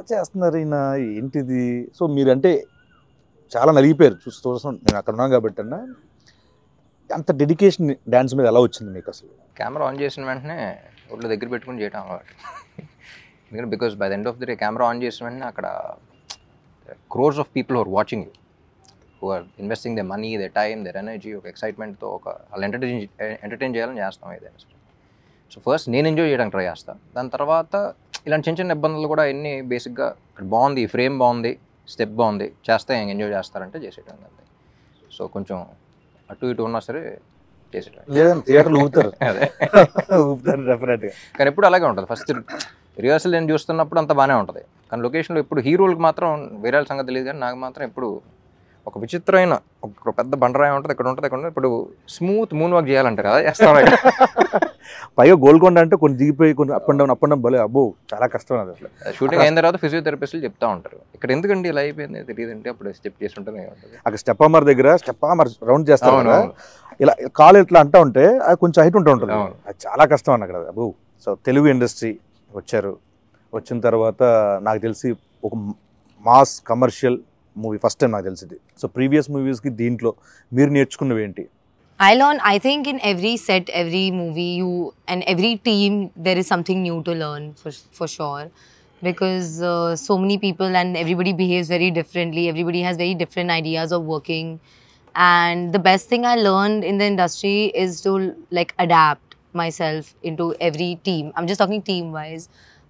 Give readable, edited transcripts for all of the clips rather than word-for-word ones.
చేస్తున్నారు ఈయన, ఏంటిది? సో మీరంటే చాలా నలిగిపోయారు చూస్తాం, నేను అక్కడ ఉన్నాను కాబట్టి అన్న. అంత డెడికేషన్ డ్యాన్స్ మీద ఎలా వచ్చింది మీకు అసలు? కెమెరా ఆన్ చేసిన వెంటనే ఒళ్ళు దగ్గర పెట్టుకుని చేయటం అలవాటు. ఎందుకంటే because by the end of the day camera on చేసిన వెంటనే అక్కడ crores of people are watching you, who are investing the money, the time, their energy, ఒక ఎక్సైట్మెంట్తో వాళ్ళు ఎంటర్టైన్ చేయాలని చేస్తాం ఏదైనా సరే. సో ఫస్ట్ నేను ఎంజాయ్ చేయడానికి ట్రై చేస్తాను. దాని తర్వాత ఇలాంటి చిన్న చిన్న ఇబ్బందులు కూడా ఎన్ని బేసిక్గా ఇక్కడ బాగుంది, ఫ్రేమ్ బాగుంది, స్టెప్ బాగుంది, చేస్తే ఎంజాయ్ చేస్తారంటే చేసేయడం అంతే. సో కొంచెం అటు ఇటు ఉన్నా సరే చేసేయడం. లేదంటే థియేటర్లు ఊపుతారు, అదే ఊపుతారు డెఫినెట్గా. కానీ ఎప్పుడు అలాగే ఉంటుంది. ఫస్ట్ రిహర్సల్ నేను చూస్తున్నప్పుడు అంతా బాగానే ఉంటుంది, కానీ లొకేషన్లో ఇప్పుడు హీరోలకు మాత్రం వేరే సంగతి తెలియదు, కానీ నాకు మాత్రం ఎప్పుడు ఒక విచిత్రమైన ఒక పెద్ద బండరాయి ఉంటుంది, ఇక్కడ ఉంటుంది, ఇక్కడ ఉంటుంది. ఇప్పుడు స్మూత్ మూన్ వాక్ చేయాలంటారు కదా, చేస్తాం. పైగా గోల్కొండ అంటే కొన్ని దిగిపోయి కొన్ని అప్ అండ్ డౌన్ భలే అబ్బో చాలా కష్టం. అది అసలు షూటింగ్ అయిన తర్వాత ఫిజియోథెరపిస్టులు చెప్తా ఉంటారు, ఇక్కడ ఎందుకండి ఇలా అయిపోయింది తెలియదంటే అప్పుడు స్టెప్ చేస్తుంటేనే ఉంటుంది. అక్కడ స్టెప్ అమర్ దగ్గర స్టెప్ అమర్ రౌండ్ చేస్తాం కదా, ఇలా కాలు ఇట్లా అంటూ ఉంటే అది కొంచెం హైట్ ఉంటుంది, అది చాలా కష్టం అన్న అక్కడ. అబ్బో సో తెలుగు ఇండస్ట్రీ వచ్చారు, వచ్చిన తర్వాత నాకు తెలిసి ఒక mass commercial movie first time నాకు తెలిసింది. సో ప్రీవియస్ మూవీస్కి దీంట్లో మీరు నేర్చుకున్నవి ఏంటి? I think in every set, every movie, and every team, there is something new to learn for sure. Because so many people and everybody behaves very differently. Everybody has very different ideas of working. And the best thing I learned in the industry is to like adapt myself into every team. I'm just talking team-wise.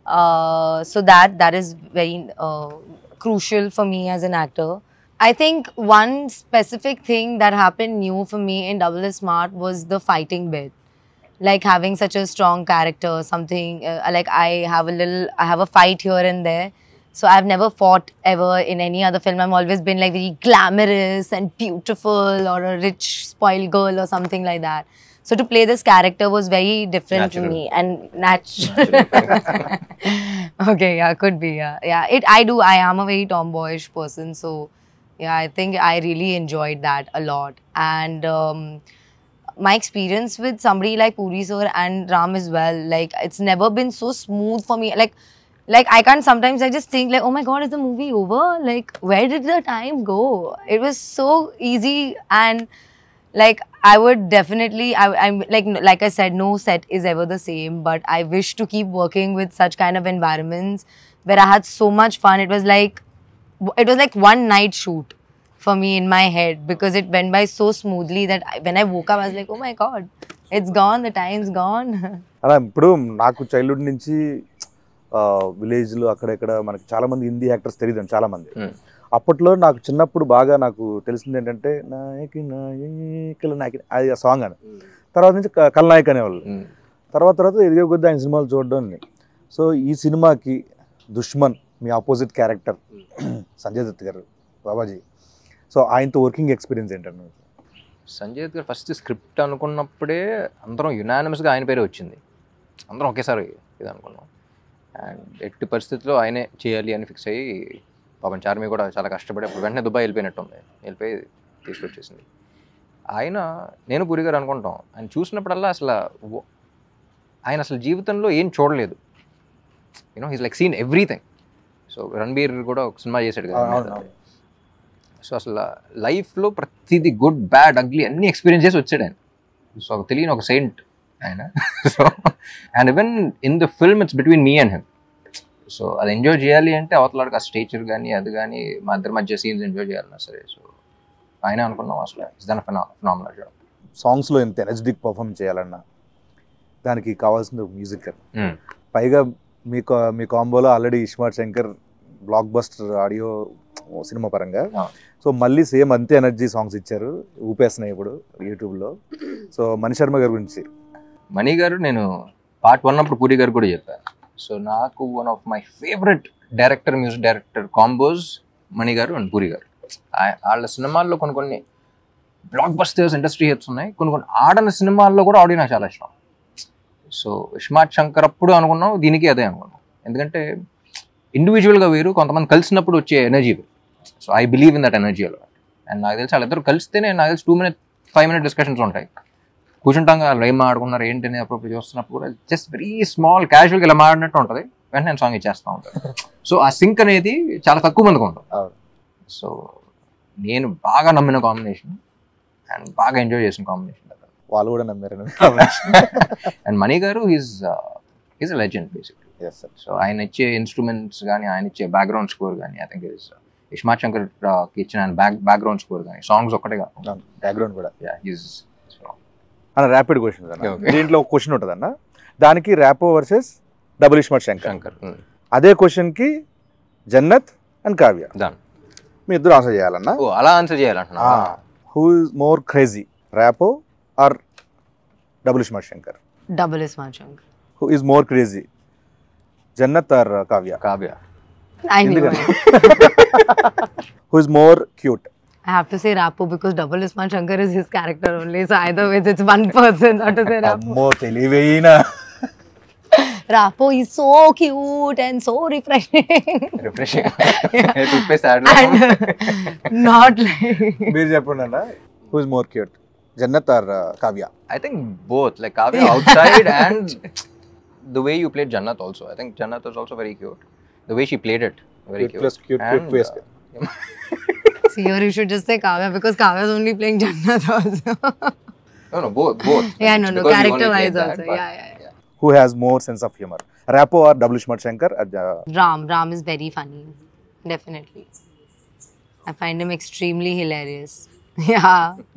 So that is very crucial for me as an actor. I think one specific thing that happened new for me in Double is Smart was the fighting bit. Like having such a strong character, something like I have a fight here and there. So I've never fought ever in any other film. I've always been like very glamorous and beautiful or a rich spoiled girl or something like that. So to play this character was very different to me and natural. Okay, yeah, could be, yeah. I am a very tomboyish person, so yeah, I think I really enjoyed that a lot. And my experience with somebody like Puri sir and Ram as well, like it's never been so smooth for me. Like I can't, sometimes I just think like, oh my god, is the movie over? Like where did the time go? It was so easy, and like I would definitely, I'm like I said, no set is ever the same, but I wish to keep working with such kind of environments where I had so much fun. It was like one night shoot for me in my head, because it went by so smoothly that when I woke up I was like, oh my god, it's gone, the time's gone. అలా ఇప్పుడు నాకు childhood నుంచి విలేజ్లో అక్కడెక్కడ మనకి చాలా మంది Hindi actors తెలియదు చాలా మంది. అప్పట్లో నాకు చిన్నప్పుడు బాగా నాకు తెలిసింది ఏంటంటే నాయకి నాయకుల నాయకి, అది ఆ సాంగ్ అని. తర్వాత నుంచి కల్నాయక్ అనేవాళ్ళు. తర్వాత ఎదిగే కొద్ది ఆయన సినిమాలు చూడడం. సో ఈ సినిమాకి దుష్మన్ మీ ఆపోజిట్ క్యారెక్టర్ సంజయ్ దత్ గారు, బాబాజీ, సో ఆయనతో వర్కింగ్ ఎక్స్పీరియన్స్ ఏంటంటే? సంజయ్ దత్ గారు ఫస్ట్ స్క్రిప్ట్ అనుకున్నప్పుడే అందరం యునానిమస్గా ఆయన పేరే వచ్చింది, అందరం ఒకేసారి ఇది అనుకున్నాం. అండ్ ఎట్టి పరిస్థితుల్లో ఆయనే చేయాలి అని ఫిక్స్ అయ్యి, పాపం చార్మి కూడా చాలా కష్టపడి అప్పుడు వెంటనే దుబాయ్ వెళ్ళిపోయినట్టుంది, వెళ్ళిపోయి తీసుకొచ్చేసింది. నేను పూరి గారు అనుకుంటాం, ఆయన చూసినప్పుడల్లా ఆయన అసలు జీవితంలో ఏం చూడలేదు, he's like seen everything. So Ranbir కూడా ఒక సినిమా చేశాడు కదా, సో అసలు లైఫ్లో ప్రతిదీ గుడ్ బ్యాడ్ అగ్లీ అన్ని ఎక్స్పీరియన్స్ చేసి వచ్చాడు ఆయన. సో తెలియని ఒక సెయింట్ ఆయన. So and even in the film it's between me and him. So అది ఎంజాయ్ చేయాలి అంటే అవతలాడికి ఆ స్టేచర్ కానీ అది కానీ మా ఇద్దరి మధ్య సీన్స్ ఎంజాయ్ చేయాలన్నా సరే, సో ఆయన అనుకున్నాం అసలు ఇట్స్ దన్ ఫెనామినల్ జాబ్. సాంగ్స్లో ఎంత ఎనర్జెటిక్ పర్ఫార్మ్ చేయాలన్నా దానికి కావాల్సింది మ్యూజిక్. పైగా మీ కాంబోలో already Ismart Shankar blockbuster audio సినిమా పరంగా, సో మళ్ళీ సేమ్ అంతే ఎనర్జీ సాంగ్స్ ఇచ్చారు, ఊపేస్తున్నాయి ఇప్పుడు యూట్యూబ్లో. సో మణి శర్మ గారి గురించి. మణి గారు నేను పార్ట్ 1 అప్పుడు పూరి గారు కూడా చెప్పాను. సో నాకు one of my favourite director, music director combos Mani గారు అండ్ పూరి గారు. వాళ్ళ సినిమాల్లో కొన్ని బ్లాక్ బస్టర్స్ ఇండస్ట్రీ హిట్స్ ఉన్నాయి, కొన్ని ఆడని సినిమాల్లో కూడా ఆడియో నాకు చాలా ఇష్టం. సో ఇస్మార్ట్ శంకర్ అప్పుడు అనుకున్నాం, దీనికి అదే అనుకున్నాం. ఎందుకంటే ఇండివిజువల్గా వేరు, కొంతమంది కలిసినప్పుడు వచ్చే ఎనర్జీ వేరు. So I believe in that energy అలా. అండ్ నాకు తెలిసి వాళ్ళిద్దరు కలిస్తేనే నాకు తెలిసి 2-5 డిస్కషన్స్ ఉంటాయి, కూర్చుంటాం. వాళ్ళు ఏం ఆడుకున్నారు ఏంటి అని అప్పుడు చూస్తున్నప్పుడు కూడా జస్ట్ వెరీ స్మాల్ క్యాజువల్గా ఇలా మాడినట్టు ఉంటుంది. వెంటనే నేను సాంగ్ ఇచ్చేస్తా ఉంటాను. సో ఆ సింక్ అనేది చాలా తక్కువ మందికి ఉంటుంది. అవును. సో నేను బాగా నమ్మిన కాంబినేషన్ అండ్ బాగా ఎంజాయ్ చేసిన కాంబినేషన్. వాళ్ళు కూడా నమ్మారు. అండ్ మణి గారు is legend basically. Yes sir. So ఆయన ఇచ్చే ఇన్స్ట్రుమెంట్స్ కానీ, ఆయన ఇచ్చే బ్యాక్గ్రౌండ్ స్కోర్ కానీ, I think is Ismart Shankar కి ఇచ్చిన ఆయన బ్యాక్గ్రౌండ్ స్కోర్ కానీ, సాంగ్స్ ఒక్కటేగా బ్యాక్గ్రౌండ్ కూడా. ఈజ్ అన్న ర్యాపిడ్ క్వశ్చన్ Okay. దీంట్లో ఒక క్వశ్చన్ ఉంటుంది అన్న, దానికి ర్యాపో వర్సెస్ డబుల్ ఇస్మార్ట్ శంకర్. శంకర్. అదే క్వశ్చన్కి జన్నత్ అండ్ కావ్య డన్. మీ ఇద్దరు ఆన్సర్ చేయాలన్నా. ఓ అలా ఆన్సర్ చేయాలంటున్నా. Who is more crazy, Rapo or double Ismart Shankar? Double is my chunk. Who is more crazy, Jannat or Kavya? Kavya. I knew it. Who is more cute? I have to say Rapo because Double is my Shankar is his character only. So either way, it's one person. Not to say Rapo. అమ్మో తెలివైన. Rapo is so cute and so refreshing. Refreshing. And not like. మీరు చెప్పండి అన్న, who is more cute, Jannat or Kavya? I think both, like Kavya outside and the way you played Jannat also. I think Jannat was also very cute. The way she played it, very Cute cute. plus cute, And, cute plus cute. See, here you should just say Kavya because Kavya is only playing Jannat also. no, both. Yeah, It's no, because you only character played wise that, also. but- Yeah. Who has more sense of humor, Rapo or double Ishmael Shankar? Ram is very funny. Definitely. I find him extremely hilarious. Yeah.